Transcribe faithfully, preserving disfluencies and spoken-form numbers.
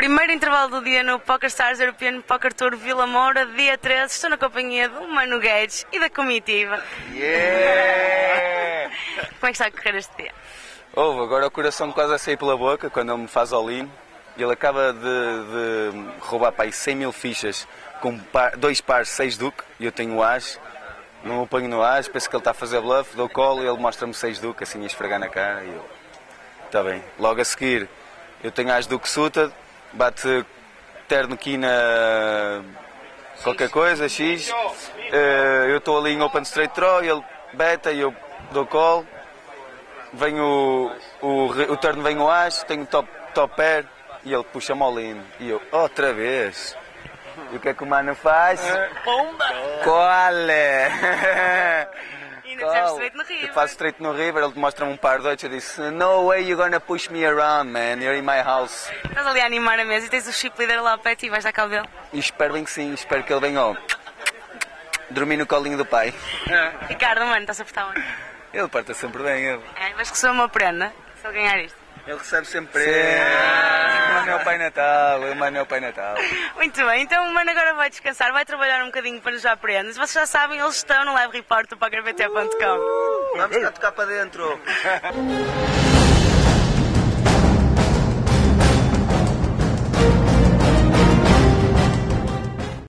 Primeiro intervalo do dia no PokerStars European Poker Tour Vila Moura, dia treze. Estou na companhia do Mano Guedes e da comitiva. Yeah! Como é que está a correr este dia? Ouve, agora o coração quase a sair pela boca quando ele me faz all-in. Ele acaba de, de roubar para aí cem mil fichas com par, dois pares, seis duque, e eu tenho o as. Não o ponho no as, penso que ele está a fazer bluff, dou colo e ele mostra-me seis duque, assim a esfregar na cara. E eu, está bem. Logo a seguir, eu tenho as duque suited, bate terno quina qualquer coisa, X. Eu estou ali em open straight draw, ele beta e eu dou call. Vem o, o, o turno vem o as, tenho top, top pair e ele puxa-me all-in. E eu, outra vez. E o que é que o mano faz? Pomba! Cole! E ainda fizemos straight no river. Eu faço straight no river, ele mostra-me um par de oito e eu disse, no way you're gonna push me around, man, you're in my house. Estás ali a animar a mesa e tens o chip leader lá ao pé e vais dar cabo dele. E espero bem que sim, espero que ele venha ó, dormir no colinho do pai. Ricardo, mano, está-se a portar bem. Ele parta sempre bem, ele. É, mas que sou uma prenda, se ele ganhar isto. Ele recebe sempre prenda. O mano é o Pai Natal, o mano é o Pai Natal. Muito bem, então o mano agora vai descansar, vai trabalhar um bocadinho para nos dar prendas. Vocês já sabem, eles estão no live report do poker b t ponto com. Vamos cá tocar para dentro.